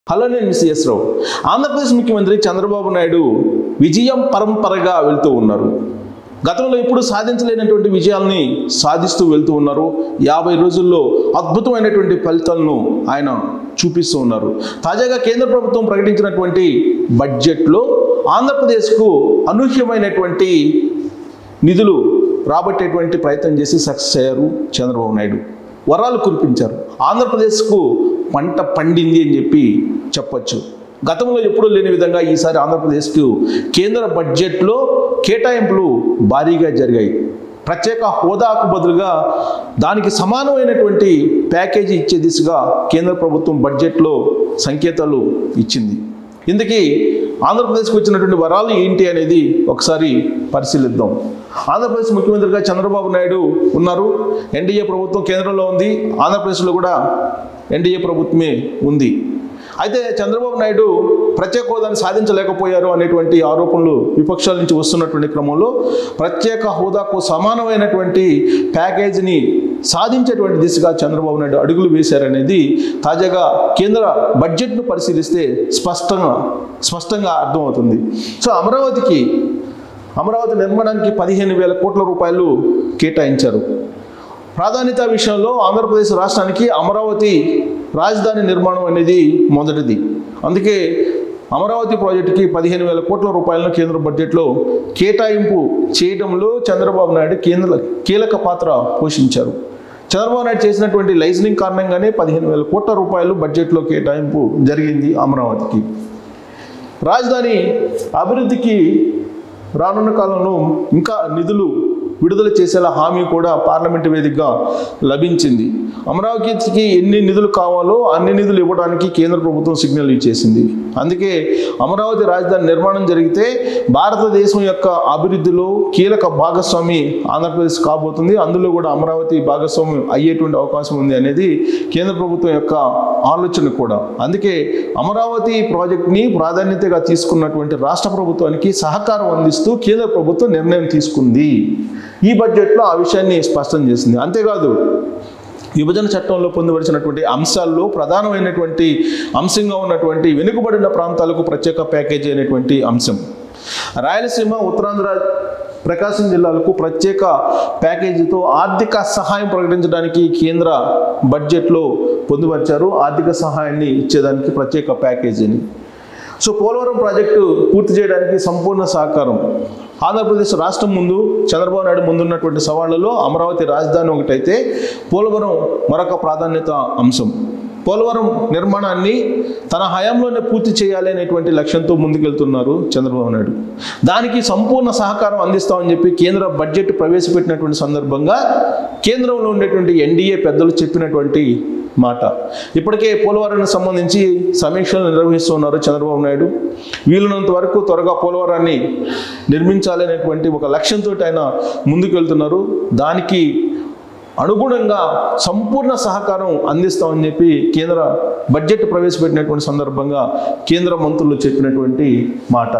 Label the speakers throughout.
Speaker 1: Hello నేను miss రావు. ఆంధ్రప్రదేశ్ ముఖ్యమంత్రి చంద్రబాబు నాయుడు విజయం పరంపరగా వెళ్తూ ఉన్నారు. గతంలో ఇప్పుడు సాధించలేనటువంటి విజయాల్ని సాధిస్తూ వెళ్తూ ఉన్నారు. 50 రోజుల్లో అద్భుతమైనటువంటి ఫలితాలను ఆయన చూపిస్తూ ఉన్నారు. తాజాగా కేంద్ర ప్రభుత్వం ప్రకటించినటువంటి బడ్జెట్లో ఆంధ్రప్రదేశ్కు అనూహ్యమైనటువంటి నిధులు రాబట్టేటువంటి ప్రయత్నం చేసి సక్సెస్ అయ్యారు చంద్రబాబు నాయుడు. వరాలు కురిపించారు. ఆంధ్రప్రదేశ్కు పంట పండింది అని చెప్పి చెప్పచ్చు. గతంలో ఎప్పుడూ లేని విధంగా ఈసారి ఆంధ్రప్రదేశ్కు కేంద్ర బడ్జెట్లో కేటాయింపులు భారీగా జరిగాయి. ప్రత్యేక హోదాకు బదులుగా దానికి సమానమైనటువంటి ప్యాకేజీ ఇచ్చే దిశగా కేంద్ర ప్రభుత్వం బడ్జెట్లో సంకేతాలు ఇచ్చింది. ఇందుకీ ఆంధ్రప్రదేశ్కి వచ్చినటువంటి వరాలు ఏంటి అనేది ఒకసారి పరిశీలిద్దాం. ఆంధ్రప్రదేశ్ ముఖ్యమంత్రిగా చంద్రబాబు నాయుడు ఉన్నారు. ఎన్డీఏ ప్రభుత్వం కేంద్రంలో ఉంది. ఆంధ్రప్రదేశ్లో కూడా ఎన్డీఏ ప్రభుత్వమే ఉంది. అయితే చంద్రబాబు నాయుడు ప్రత్యేక హోదాను సాధించలేకపోయారు అనేటువంటి ఆరోపణలు విపక్షాల నుంచి వస్తున్నటువంటి క్రమంలో ప్రత్యేక హోదాకు సమానమైనటువంటి ప్యాకేజీని సాధించేటువంటి దిశగా చంద్రబాబు నాయుడు అడుగులు వేశారనేది తాజాగా కేంద్ర బడ్జెట్ను పరిశీలిస్తే స్పష్టంగా అర్థమవుతుంది. సో అమరావతి నిర్మాణానికి 15,000 కోట్ల రూపాయలు కేటాయించారు. ప్రాధాన్యత విషయంలో ఆంధ్రప్రదేశ్ రాష్ట్రానికి అమరావతి రాజధాని నిర్మాణం అనేది మొదటిది. అందుకే అమరావతి ప్రాజెక్టుకి 15,000 కోట్ల రూపాయలను కేంద్ర బడ్జెట్లో కేటాయింపు చేయడంలో చంద్రబాబు నాయుడు కీలక పాత్ర పోషించారు. చంద్రబాబు నాయుడు చేసినటువంటి లైజనింగ్ కారణంగానే 15,000 కోట్ల రూపాయలు బడ్జెట్లో కేటాయింపు జరిగింది అమరావతికి. రాజధాని అభివృద్ధికి రానున్న కాలంలో ఇంకా నిధులు విడుదల చేసేలా హామీ కూడా పార్లమెంటు వేదికగా లభించింది. అమరావతికి ఎన్ని నిధులు కావాలో అన్ని నిధులు ఇవ్వడానికి కేంద్ర ప్రభుత్వం సిగ్నల్ ఇచ్చేసింది. అందుకే అమరావతి రాజధాని నిర్మాణం జరిగితే భారతదేశం యొక్క అభివృద్ధిలో కీలక భాగస్వామి ఆంధ్రప్రదేశ్ కాబోతుంది. అందులో కూడా అమరావతి భాగస్వామ్యం అయ్యేటువంటి అవకాశం ఉంది అనేది కేంద్ర ప్రభుత్వం యొక్క ఆలోచన కూడా. అందుకే అమరావతి ప్రాజెక్ట్ని ప్రాధాన్యతగా తీసుకున్నటువంటి రాష్ట్ర ప్రభుత్వానికి సహకారం అందిస్తూ కేంద్ర ప్రభుత్వం నిర్ణయం తీసుకుంది. ఈ బడ్జెట్లో ఆ విషయాన్ని స్పష్టం చేసింది. అంతేకాదు విభజన చట్టంలో పొందుపరిచినటువంటి అంశాల్లో ప్రధానమైనటువంటి అంశంగా ఉన్నటువంటి వెనుకబడిన ప్రాంతాలకు ప్రత్యేక ప్యాకేజీ అనేటువంటి అంశం, రాయలసీమ, ఉత్తరాంధ్ర, ప్రకాశం జిల్లాలకు ప్రత్యేక ప్యాకేజీతో ఆర్థిక సహాయం ప్రకటించడానికి కేంద్ర బడ్జెట్లో పొందుపరిచారు. ఆర్థిక సహాయాన్ని ఇచ్చేదానికి ప్రత్యేక ప్యాకేజీని. సో పోలవరం ప్రాజెక్టు పూర్తి చేయడానికి సంపూర్ణ సహకారం. ఆంధ్రప్రదేశ్ రాష్ట్రం ముందు చంద్రబాబు నాయుడు ముందున్నటువంటి సవాళ్లలో అమరావతి రాజధాని ఒకటైతే పోలవరం మరొక ప్రాధాన్యత అంశం. పోలవరం నిర్మాణాన్ని తన హయాంలోనే పూర్తి చేయాలి అనేటువంటి లక్ష్యంతో ముందుకెళ్తున్నారు చంద్రబాబు నాయుడు. దానికి సంపూర్ణ సహకారం అందిస్తామని చెప్పి కేంద్ర బడ్జెట్ ప్రవేశపెట్టినటువంటి సందర్భంగా కేంద్రంలో ఉండేటువంటి ఎన్డీఏ పెద్దలు చెప్పినటువంటి మాట. ఇప్పటికే పోలవరానికి సంబంధించి సమీక్షలు నిర్వహిస్తున్నారు చంద్రబాబు నాయుడు. వీలున్నంత వరకు త్వరగా పోలవరాన్ని నిర్మించాలి అనేటువంటి ఒక లక్ష్యంతో ఆయన ముందుకు వెళ్తున్నారు. దానికి అనుగుణంగా సంపూర్ణ సహకారం అందిస్తామని చెప్పి కేంద్ర బడ్జెట్ ప్రవేశపెట్టినటువంటి సందర్భంగా కేంద్ర మంత్రులు చెప్పినటువంటి మాట.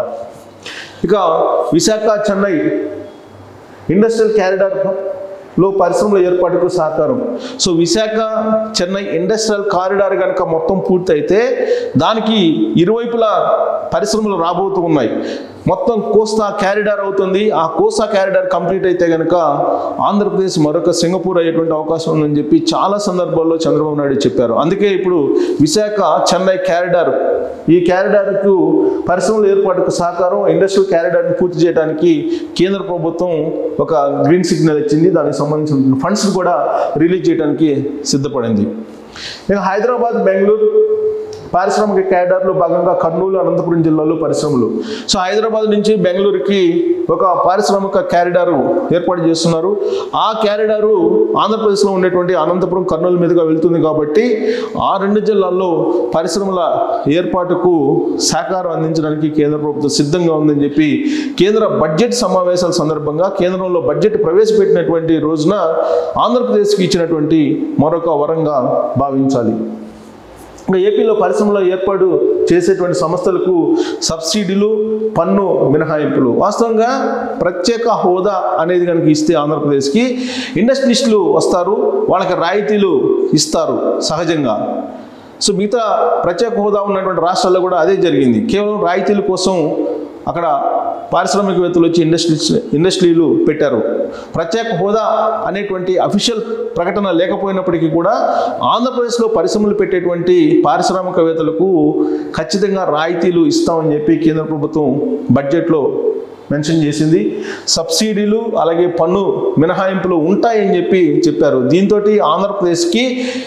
Speaker 1: ఇక విశాఖ చెన్నై ఇండస్ట్రియల్ కారిడార్లో పరిశ్రమల ఏర్పాటుకు సహకారం. So Visakha Chennai industrial corridor కనుక మొత్తం పూర్తయితే దానికి ఇరువైపులా పరిశ్రమలు రాబోతూ ఉన్నాయి. మొత్తం కోస్తా క్యారిడార్ అవుతుంది. ఆ కోస్తా క్యారిడార్ కంప్లీట్ అయితే కనుక ఆంధ్రప్రదేశ్ మరొక సింగపూర్ అయ్యేటువంటి అవకాశం ఉందని చెప్పి చాలా సందర్భాల్లో చంద్రబాబు నాయుడు చెప్పారు. అందుకే ఇప్పుడు విశాఖ చెన్నై క్యారిడార్, ఈ క్యారిడార్కు పరిశ్రమల ఏర్పాటుకు సహకారం, ఇండస్ట్రియల్ క్యారిడార్ని పూర్తి చేయడానికి కేంద్ర ప్రభుత్వం ఒక గ్రీన్ సిగ్నల్ ఇచ్చింది. దానికి సంబంధించిన ఫండ్స్ కూడా రిలీజ్ చేయడానికి సిద్ధపడింది. ఇక హైదరాబాద్, బెంగళూరు పారిశ్రామిక క్యారిడార్లో భాగంగా కర్నూలు, అనంతపురం జిల్లాలో పరిశ్రమలు. సో హైదరాబాద్ నుంచి బెంగళూరుకి ఒక పారిశ్రామిక క్యారిడారు ఏర్పాటు చేస్తున్నారు. ఆ క్యారిడారు ఆంధ్రప్రదేశ్లో ఉండేటువంటి అనంతపురం, కర్నూలు మీదుగా వెళ్తుంది కాబట్టి ఆ 2 జిల్లాల్లో పరిశ్రమల ఏర్పాటుకు సహకారం అందించడానికి కేంద్ర ప్రభుత్వం సిద్ధంగా ఉందని చెప్పి కేంద్ర బడ్జెట్ సమావేశాల సందర్భంగా కేంద్రంలో బడ్జెట్ ప్రవేశపెట్టినటువంటి రోజున ఆంధ్రప్రదేశ్కి ఇచ్చినటువంటి మరొక వరంగా భావించాలి. ఏపీలో పరిశ్రమల ఏర్పాటు చేసేటువంటి సంస్థలకు సబ్సిడీలు, పన్ను మినహాయింపులు. వాస్తవంగా ప్రత్యేక హోదా అనేది కనుక ఇస్తే ఆంధ్రప్రదేశ్కి ఇండస్ట్రియలిస్టులు వస్తారు, వాళ్ళకి రాయితీలు ఇస్తారు సహజంగా. సో మిగతా ప్రత్యేక హోదా ఉన్నటువంటి రాష్ట్రాల్లో కూడా అదే జరిగింది. కేవలం రాయితీల కోసం అక్కడ పారిశ్రామికవేత్తలు వచ్చి ఇండస్ట్రీలు పెట్టారు. ప్రత్యేక హోదా అనేటువంటి అఫీషియల్ ప్రకటన లేకపోయినప్పటికీ కూడా ఆంధ్రప్రదేశ్లో పరిశ్రమలు పెట్టేటువంటి పారిశ్రామికవేత్తలకు ఖచ్చితంగా రాయితీలు ఇస్తామని చెప్పి కేంద్ర ప్రభుత్వం బడ్జెట్లో మెన్షన్ చేసింది. సబ్సిడీలు అలాగే పన్ను మినహాయింపులు ఉంటాయని చెప్పారు. దీంతో ఆంధ్రప్రదేశ్కి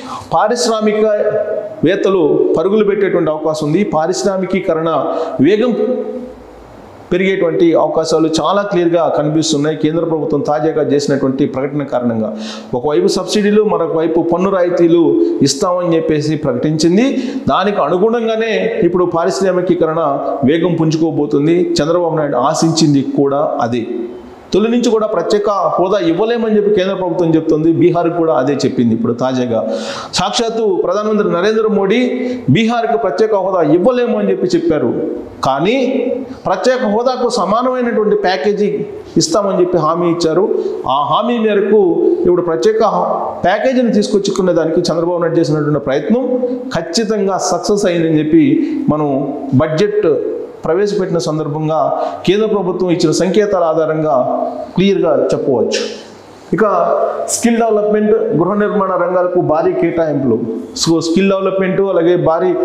Speaker 1: పారిశ్రామికవేత్తలు పరుగులు పెట్టేటువంటి అవకాశం ఉంది. పారిశ్రామికీకరణ వేగం పెరిగేటువంటి అవకాశాలు చాలా క్లియర్గా కనిపిస్తున్నాయి కేంద్ర ప్రభుత్వం తాజాగా చేసినటువంటి ప్రకటన కారణంగా. ఒకవైపు సబ్సిడీలు, మరొక వైపు పన్ను రాయితీలు ఇస్తామని చెప్పేసి ప్రకటించింది. దానికి అనుగుణంగానే ఇప్పుడు పారిశ్రామికీకరణ వేగం పుంజుకోబోతుంది. చంద్రబాబు నాయుడు ఆశించింది కూడా అదే. తొలి నుంచి కూడా ప్రత్యేక హోదా ఇవ్వలేమని చెప్పి కేంద్ర ప్రభుత్వం చెప్తుంది. బీహార్కి కూడా అదే చెప్పింది. ఇప్పుడు తాజాగా సాక్షాత్తు ప్రధానమంత్రి నరేంద్ర మోడీ బీహార్కి ప్రత్యేక హోదా ఇవ్వలేము అని చెప్పారు. కానీ ప్రత్యేక హోదాకు సమానమైనటువంటి ప్యాకేజీ ఇస్తామని చెప్పి హామీ ఇచ్చారు. ఆ హామీ మేరకు ఇప్పుడు ప్రత్యేక ప్యాకేజీని తీసుకొచ్చుకునే దానికి చంద్రబాబు నాయుడు చేసినటువంటి ప్రయత్నం ఖచ్చితంగా సక్సెస్ అయిందని చెప్పి మనం బడ్జెట్ ప్రవేశపెట్టిన సందర్భంగా కేంద్ర ప్రభుత్వం ఇచ్చిన సంకేతాల ఆధారంగా క్లియర్గా చెప్పవచ్చు. ఇక స్కిల్ డెవలప్మెంట్, గృహ నిర్మాణ రంగాలకు భారీ కేటాయింపులు. సో స్కిల్ డెవలప్మెంట్ అలాగే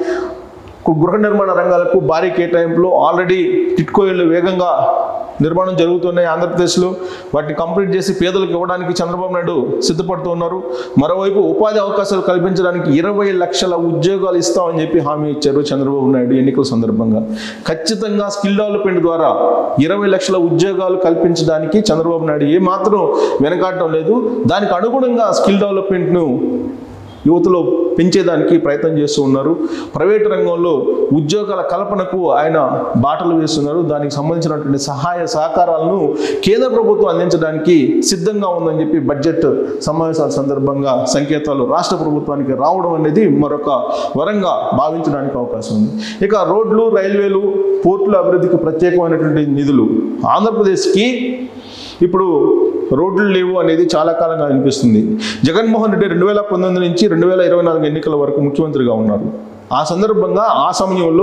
Speaker 1: గృహ నిర్మాణ రంగాలకు భారీ కేటాయింపులు. ఆల్రెడీ టిట్కో ఇళ్ళు వేగంగా నిర్మాణం జరుగుతున్నాయి ఆంధ్రప్రదేశ్లో. వాటిని కంప్లీట్ చేసి పేదలకు ఇవ్వడానికి చంద్రబాబు నాయుడు సిద్ధపడుతూ ఉన్నారు. మరోవైపు ఉపాధి అవకాశాలు కల్పించడానికి 20 లక్షల ఉద్యోగాలు ఇస్తామని చెప్పి హామీ ఇచ్చారు చంద్రబాబు నాయుడు ఎన్నికల సందర్భంగా. ఖచ్చితంగా స్కిల్ డెవలప్మెంట్ ద్వారా 20 లక్షల ఉద్యోగాలు కల్పించడానికి చంద్రబాబు నాయుడు ఏమాత్రం వెనకాడటం లేదు. దానికి అనుగుణంగా స్కిల్ డెవలప్మెంట్ను యువతలో పెంచేదానికి ప్రయత్నం చేస్తూ ఉన్నారు. ప్రైవేట్ రంగంలో ఉద్యోగాల కల్పనకు ఆయన బాటలు వేస్తున్నారు. దానికి సంబంధించినటువంటి సహాయ సహకారాలను కేంద్ర ప్రభుత్వం అందించడానికి సిద్ధంగా ఉందని చెప్పి బడ్జెట్ సమావేశాల సందర్భంగా సంకేతాలు రాష్ట్ర ప్రభుత్వానికి రావడం అనేది మరొక వరంగా భావించడానికి అవకాశం ఉంది. ఇక రోడ్లు, రైల్వేలు, పోర్టుల అభివృద్ధికి ప్రత్యేకమైనటువంటి నిధులు. ఆంధ్రప్రదేశ్కి ఇప్పుడు రోడ్లు లేవు అనేది చాలా కాలంగా అనిపిస్తుంది. జగన్మోహన్ రెడ్డి 2019 నుంచి 2024 ఎన్నికల వరకు ముఖ్యమంత్రిగా ఉన్నారు. ఆ సందర్భంగా ఆ సమయంలో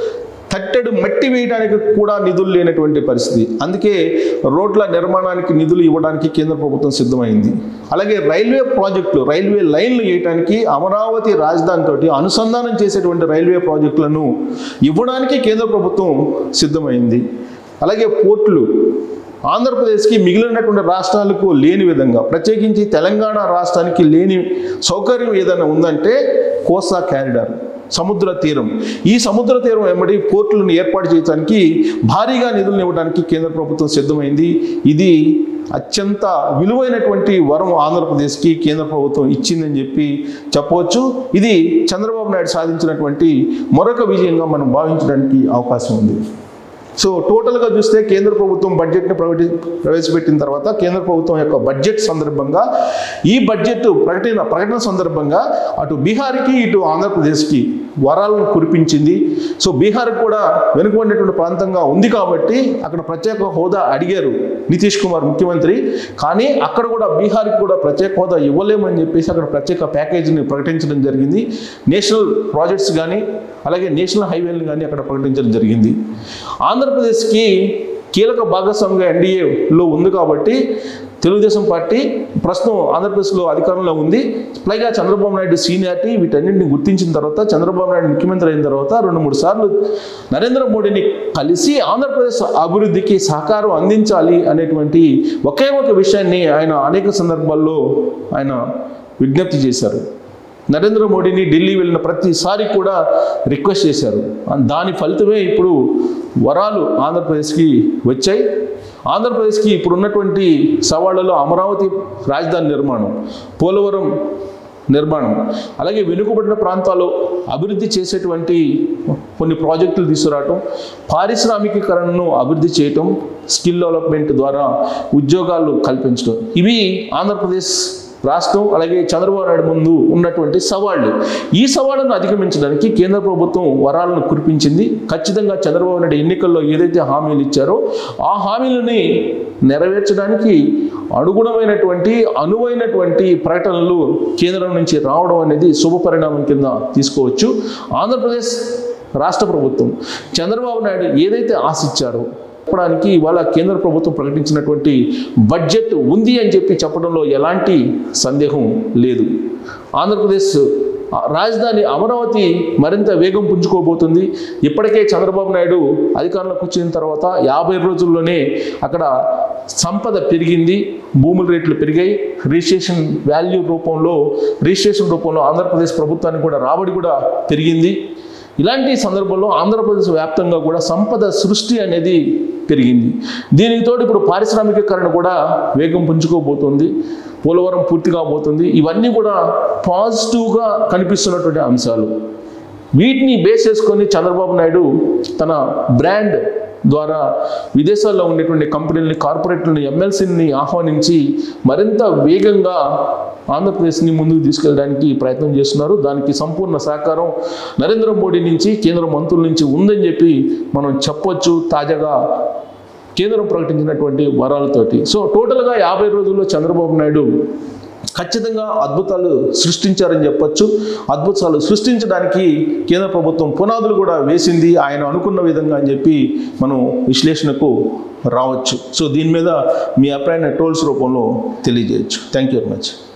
Speaker 1: తట్టెడు మట్టి వేయడానికి కూడా నిధులు లేనటువంటి పరిస్థితి. అందుకే రోడ్ల నిర్మాణానికి నిధులు ఇవ్వడానికి కేంద్ర ప్రభుత్వం సిద్ధమైంది. అలాగే రైల్వే ప్రాజెక్టులు, రైల్వే లైన్లు వేయడానికి అమరావతి రాజధానితో అనుసంధానం చేసేటువంటి రైల్వే ప్రాజెక్టులను ఇవ్వడానికి కేంద్ర ప్రభుత్వం సిద్ధమైంది. అలాగే పోర్టులు ఆంధ్రప్రదేశ్కి మిగిలినటువంటి రాష్ట్రాలకు లేని విధంగా, ప్రత్యేకించి తెలంగాణ రాష్ట్రానికి లేని సౌకర్యం ఏదైనా ఉందంటే కోస్తా క్యారిడార్, సముద్ర తీరం. ఈ సముద్ర తీరం వెంబడి పోర్టులను ఏర్పాటు చేయడానికి భారీగా నిధులను ఇవ్వడానికి కేంద్ర ప్రభుత్వం సిద్ధమైంది. ఇది అత్యంత విలువైనటువంటి వరం ఆంధ్రప్రదేశ్కి కేంద్ర ప్రభుత్వం ఇచ్చిందని చెప్పి చెప్పవచ్చు. ఇది చంద్రబాబు నాయుడు సాధించినటువంటి మరొక విజయంగా మనం భావించడానికి అవకాశం ఉంది. సో టోటల్గా చూస్తే కేంద్ర ప్రభుత్వం బడ్జెట్ని ప్రవేశపెట్టిన తర్వాత కేంద్ర ప్రభుత్వం యొక్క బడ్జెట్ సందర్భంగా ఈ బడ్జెట్ ప్రకటన సందర్భంగా అటు బీహార్కి ఇటు ఆంధ్రప్రదేశ్కి వరాలను కురిపించింది. సో బీహార్ కూడా వెనుకబడినటువంటి ప్రాంతంగా ఉంది కాబట్టి అక్కడ ప్రత్యేక హోదా అడిగారు నితీష్ కుమార్ ముఖ్యమంత్రి. కానీ అక్కడ కూడా బీహార్కి కూడా ప్రత్యేక హోదా ఇవ్వలేమని చెప్పేసి అక్కడ ప్రత్యేక ప్యాకేజీని ప్రకటించడం జరిగింది. నేషనల్ ప్రాజెక్ట్స్ కానీ అలాగే నేషనల్ హైవేలను కానీ అక్కడ ప్రకటించడం జరిగింది. ఆంధ్రప్రదేశ్కి కీలక భాగస్వామిగా ఎన్డీఏలో ఉంది కాబట్టి తెలుగుదేశం పార్టీ ప్రస్తుతం ఆంధ్రప్రదేశ్లో అధికారంలో ఉంది. పైగా చంద్రబాబు నాయుడు సీనియారిటీ వీటన్నింటిని గుర్తించిన తర్వాత చంద్రబాబు నాయుడు ముఖ్యమంత్రి అయిన తర్వాత 2-3 సార్లు నరేంద్ర మోడీని కలిసి ఆంధ్రప్రదేశ్ అభివృద్ధికి సహకారం అందించాలి అనేటువంటి ఒకే ఒక విషయాన్ని ఆయన అనేక సందర్భాల్లో ఆయన విజ్ఞప్తి చేశారు. నరేంద్ర మోడీని ఢిల్లీ వెళ్ళిన ప్రతిసారి కూడా రిక్వెస్ట్ చేశారు. దాని ఫలితమే ఇప్పుడు వరాలు ఆంధ్రప్రదేశ్కి వచ్చాయి. ఆంధ్రప్రదేశ్కి ఇప్పుడు ఉన్నటువంటి సవాళ్లలో అమరావతి రాజధాని నిర్మాణం, పోలవరం నిర్మాణం, అలాగే వెనుకబడిన ప్రాంతాల్లో అభివృద్ధి చేసేటువంటి కొన్ని ప్రాజెక్టులు తీసుకురావటం, పారిశ్రామికీకరణను అభివృద్ధి చేయటం, స్కిల్ డెవలప్మెంట్ ద్వారా ఉద్యోగాలు కల్పించడం, ఇవి ఆంధ్రప్రదేశ్ రాష్ట్రం అలాగే చంద్రబాబు నాయుడు ముందు ఉన్నటువంటి సవాళ్లు. ఈ సవాళ్లను అధిగమించడానికి కేంద్ర ప్రభుత్వం వరాలను కురిపించింది. ఖచ్చితంగా చంద్రబాబు నాయుడు ఎన్నికల్లో ఏదైతే హామీలు ఇచ్చారో ఆ హామీలని నెరవేర్చడానికి అనువైనటువంటి ప్రకటనలు కేంద్రం నుంచి రావడం అనేది శుభ పరిణామం కింద తీసుకోవచ్చు. ఆంధ్రప్రదేశ్ రాష్ట్ర ప్రభుత్వం చంద్రబాబు నాయుడు ఏదైతే ఆశించారో చెప్పడానికి ఇవాళ కేంద్ర ప్రభుత్వం ప్రకటించినటువంటి బడ్జెట్ ఉంది అని చెప్పడంలో ఎలాంటి సందేహం లేదు. ఆంధ్రప్రదేశ్ రాజధాని అమరావతి మరింత వేగం పుంజుకోబోతుంది. ఇప్పటికే చంద్రబాబు నాయుడు అధికారంలోకి వచ్చిన తర్వాత 50 రోజుల్లోనే అక్కడ సంపద పెరిగింది, భూముల రేట్లు పెరిగాయి, రిజిస్ట్రేషన్ రూపంలో ఆంధ్రప్రదేశ్ ప్రభుత్వానికి కూడా రాబడి కూడా పెరిగింది. ఇలాంటి సందర్భంలో ఆంధ్రప్రదేశ్ వ్యాప్తంగా కూడా సంపద సృష్టి అనేది పెరిగింది. దీనికి తోడు ఇప్పుడు పారిశ్రామికీకరణ కూడా వేగం పుంజుకోబోతుంది, పోలవరం పూర్తి కాబోతుంది. ఇవన్నీ కూడా పాజిటివ్గా కనిపిస్తున్నటువంటి అంశాలు. వీటిని బేస్ చేసుకొని చంద్రబాబు నాయుడు తన బ్రాండ్ ద్వారా విదేశాల్లో ఉండేటువంటి కంపెనీలని, కార్పొరేట్లని, ఎమ్మెల్సీని ఆహ్వానించి మరింత వేగంగా ఆంధ్రప్రదేశ్ని ముందుకు తీసుకెళ్ళడానికి ప్రయత్నం చేస్తున్నారు. దానికి సంపూర్ణ సహకారం నరేంద్ర మోడీ నుంచి, కేంద్ర మంత్రుల నుంచి ఉందని చెప్పి మనం చెప్పొచ్చు తాజాగా కేంద్రం ప్రకటించినటువంటి వరాలతోటి. సో టోటల్గా 50 రోజుల్లో చంద్రబాబు నాయుడు ఖచ్చితంగా అద్భుతాలు సృష్టించారని చెప్పొచ్చు. అద్భుతాలు సృష్టించడానికి కేంద్ర ప్రభుత్వం పునాదులు కూడా వేసింది ఆయన అనుకున్న విధంగా అని చెప్పి మనం విశ్లేషణకు రావచ్చు. సో దీని మీద మీ అభిప్రాయాన్ని ట్రోల్స్ రూపంలో తెలియజేయచ్చు. Thank you very much.